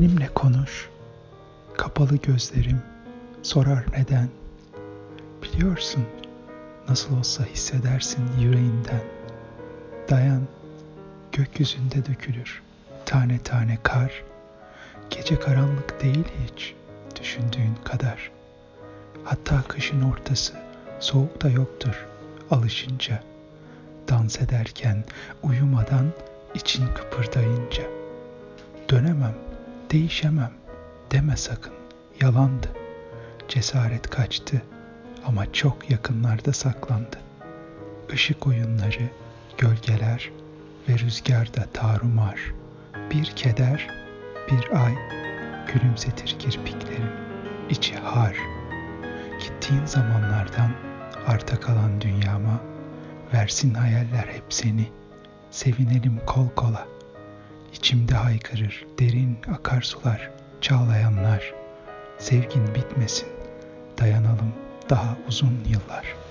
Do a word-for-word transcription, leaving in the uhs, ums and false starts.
Benimle konuş. Kapalı gözlerim sorar neden. Biliyorsun, nasıl olsa hissedersin yüreğinden. Dayan, gökyüzünde dökülür tane tane kar. Gece karanlık değil hiç düşündüğün kadar. Hatta kışın ortası soğuk da yoktur alışınca. Dans ederken uyumadan için kıpırdayınca. Dönemem, değişemem deme sakın, yalandı. Cesaret kaçtı ama çok yakınlarda saklandı. Işık oyunları, gölgeler ve rüzgarda tarumar. Bir keder, bir ay gülümsetir kirpiklerin içi har. Gittiğin zamanlardan arta kalan dünyama versin hayaller hep seni. Sevinelim kol kola. İçimde haykırır derin akarsular, çağlayanlar. Sevgin bitmesin, dayanalım daha uzun yıllar.